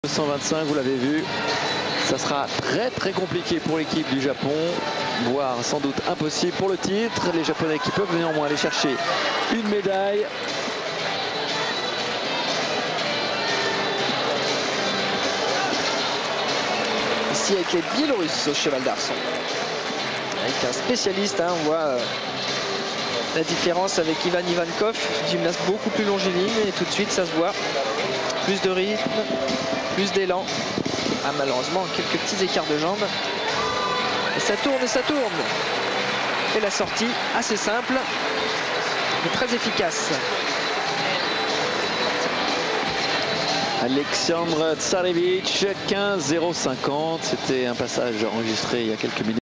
125, vous l'avez vu, ça sera très compliqué pour l'équipe du Japon, voire sans doute impossible pour le titre. Les Japonais qui peuvent néanmoins aller chercher une médaille. Ici avec les Biélorusses au cheval d'arçon. Avec un spécialiste, hein, on voit la différence avec Ivan Ivankov, gymnaste beaucoup plus longiligne, et tout de suite ça se voit. Plus de rythme, plus d'élan. Ah, malheureusement, quelques petits écarts de jambes. Et ça tourne et ça tourne. Et la sortie, assez simple, mais très efficace. Alexandre Tsarevic, 15,050. C'était un passage enregistré il y a quelques minutes.